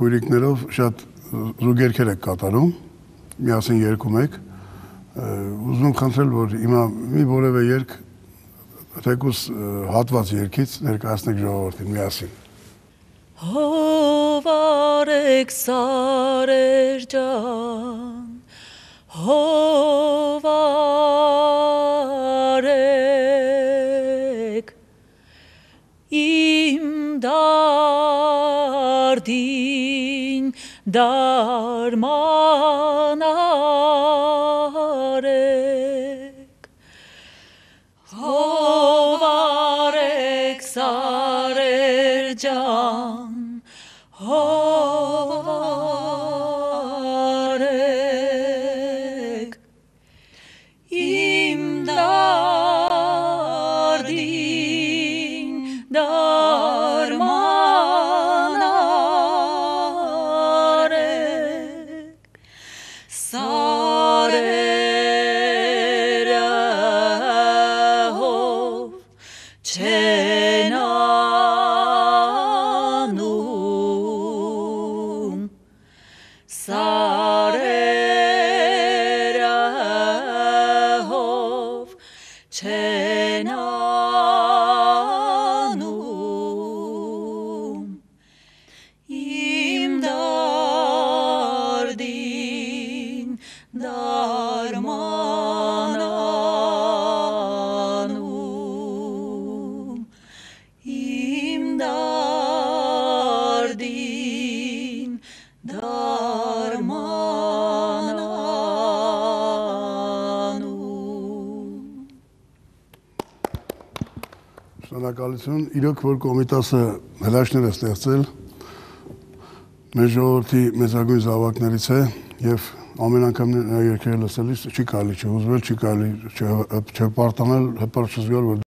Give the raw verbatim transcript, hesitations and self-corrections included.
քույրիկներով շատ զուգերքեր եք կատարում, միասին երգում եք, ուզում եմ խնդրել, որ հիմա մի որևէ երգ, թեկուզ հատված երգից ներկայացնեք ժողովրդին միասին։ Հովարեք սարեր ջան, հովարեք, իմ դարդին դարման արեք, հովարեք սարեր ջան, հովարեք, իմ դարդին դարման արեք, սարերը հով չեն անում, սարերը հով չեն անում, իմ դարդին դարման անում, իմ դարդին դարման անում։ Շնորհակալություն, իրոք որ Կոմիտասը հրաշքներ է ստեղծել, մեր ժողովրդի մեծագույն զավակներից է եւ ամեն անգամ նրա երգերը լսելիս չի կարելի չհուզվել, չի կարելի չպարտանել, հպարտ չզգալ, որ